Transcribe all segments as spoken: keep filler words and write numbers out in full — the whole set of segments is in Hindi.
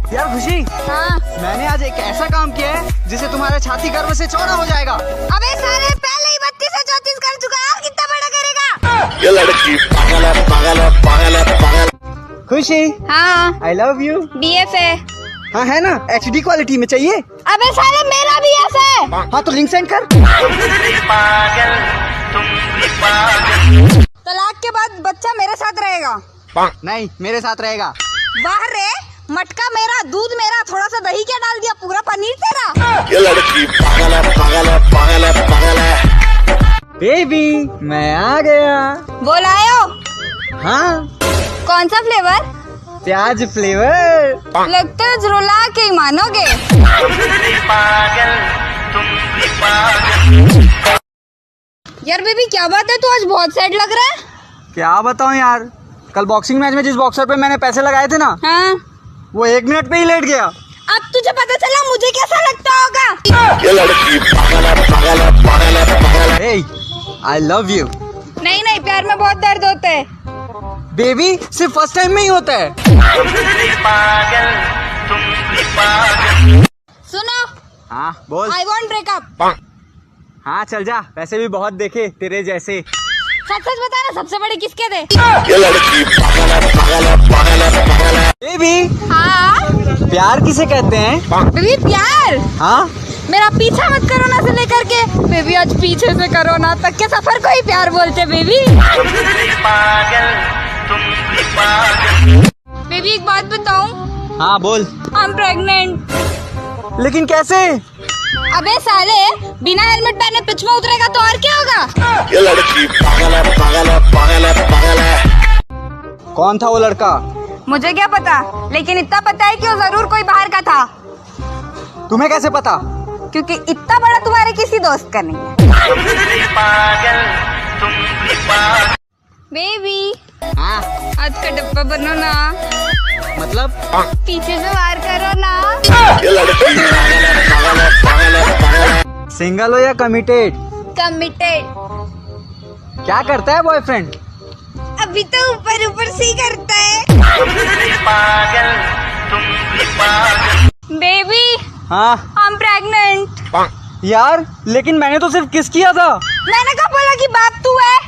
यार खुशी, हाँ? मैंने आज एक ऐसा काम किया है जिससे तुम्हारा छाती गर्व से चौड़ा हो जाएगा। अबे साले, पहले ही बत्तीस से चौतीस कर चुका है, कितना बड़ा करेगा? ये लड़की पागल है, पागल है, पागल है, पागल। खुशी, हाँ? I love you. D F है। हाँ है ना, एच डी क्वालिटी में चाहिए। अबे साले, मेरा भी ऐसा है। हाँ तो लिंक सेंड कर। तलाक के बाद बच्चा मेरे साथ रहेगा? नहीं, मेरे साथ रहेगा। वाह रे, मटका मेरा, दूध मेरा, थोड़ा सा दही क्या डाल दिया, पूरा पनीर तेरा। ये लड़की पागल है, पागल है, पागल है, पागल है। बेबी, मैं आ गया। बोल आयो। हाँ, कौन सा फ्लेवर? प्याज फ्लेवर। लगता है झुला के ही मानोगे। यार बेबी, क्या बात है, तू आज बहुत सैड लग रहा है। क्या बताऊँ यार, कल बॉक्सिंग मैच में जिस बॉक्सर पे मैंने पैसे लगाए थे ना, हाँ? वो एक मिनट पे ही लेट गया। अब तुझे पता चला मुझे कैसा लगता होगा। ये लड़की पागल है, पागल है, पागल है, पागल है। Hey, I love you। नहीं नहीं, प्यार में बहुत दर्द होता है। बेबी, सिर्फ फर्स्ट टाइम में ही होता है। सुनो, हाँ बोल। I want breakup. हाँ चल जा, वैसे भी बहुत देखे तेरे जैसे। सच सच बता ना, सबसे बड़े किसके थे? ये लड़की पागल है, पागल है, पागल है, पागल है। बेबी, हाँ? प्यार किसे कहते हैं? बेबी प्यार? हाँ, मेरा पीछा मत करो ना से लेकर के बेबी, आज पीछे से करो ना तक के सफर को ही प्यार बोलते बेबी। बेबी एक बात बताऊं? हाँ बोल। I am pregnant. लेकिन कैसे? अबे साले, बिना हेलमेट पहने पिच में उतरेगा तो और क्या होगा? ये लड़की पागल है, पागल है, पागल है, पागल है। कौन था वो लड़का? मुझे क्या पता, लेकिन इतना पता है कि वो जरूर कोई बाहर का था। तुम्हें कैसे पता? क्योंकि इतना बड़ा तुम्हारे किसी दोस्त का नहीं है। बेबी, हाँ आज का डब्बा बनो ना। मतलब? पीछे से वार करो ना। ये लड़की पागल है, पागल है, पागल है, पागल है। सिंगल हो या कमिटेड? कमिटेड। क्या करता है बॉयफ्रेंड? अभी तो ऊपर ऊपर से ही करता है। बेबी, हाँ आई एम प्रेग्नेंट। यार, लेकिन मैंने तो सिर्फ किस किया था। मैंने कहा बोला कि बाप तू है।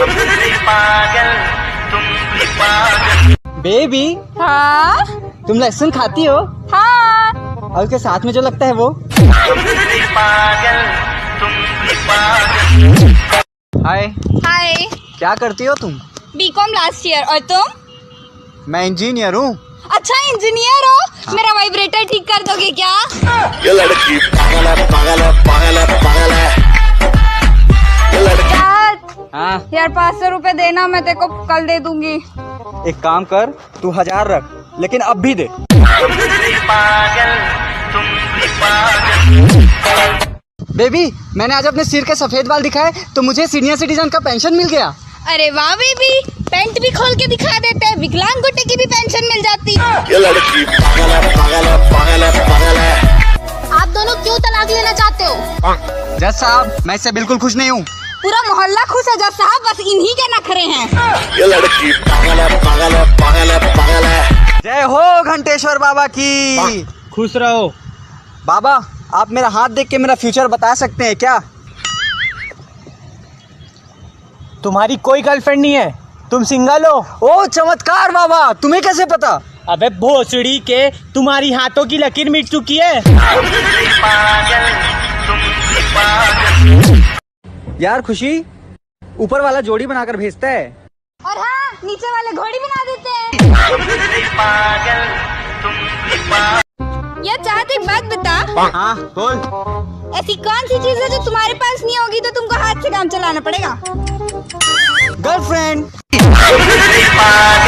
बेबी, हाँ? तुम लहसुन खाती हो? हाँ। और उसके साथ में जो लगता है वो? हाय। हाय। क्या करती हो तुम? B com last year. और तुम? मैं इंजीनियर हूँ। अच्छा, इंजीनियर हो? हाँ। मेरा वाइब्रेटर ठीक कर दोगे क्या? ये लड़की पागल है, पागल है, पागल है, पागल है। ये लड़की हाँ, यार पाँच सौ रूपए देना, मैं तेरे को कल दे दूंगी। एक काम कर, तू हजार रख, लेकिन अब भी दे। बेबी, मैंने आज अपने सिर के सफेद बाल दिखाए तो मुझे सीनियर सिटीजन का पेंशन मिल गया। अरे वाह बेबी, पैंट भी खोल के दिखा देते हैं, विकलांग गुट्टे की भी पेंशन मिल जाती। ये लड़की पागल है, पागल है, पागल है, पागल है। आप दोनों क्यों तलाक लेना चाहते हो? जज साहब, मैं इससे बिल्कुल खुश नहीं हूँ। पूरा मोहल्ला खुश है जज साहब, बस इन्हीं के नखरे हैं। ये लड़की पागल है, पागल है, पागल है, पागल है। जय हो घंटेश्वर बाबा की। खुश रहो। बाबा, आप मेरा हाथ देख के मेरा फ्यूचर बता सकते हैं क्या? तुम्हारी कोई गर्लफ्रेंड नहीं है, तुम सिंगल हो। ओ चमत्कार बाबा, तुम्हें कैसे पता? अबे भोसड़ी के, तुम्हारी हाथों की लकीर मिट चुकी है। यार खुशी, ऊपर वाला जोड़ी बनाकर भेजता है। और हाँ, नीचे वाले घोड़ी बना देते हैं। यार चाहत एक बात बता। हाँ बोल। ऐसी कौन सी चीज है जो तुम्हारे पास नहीं होगी तो तुमको हाथ से काम चलाना पड़ेगा? गर्लफ्रेंड।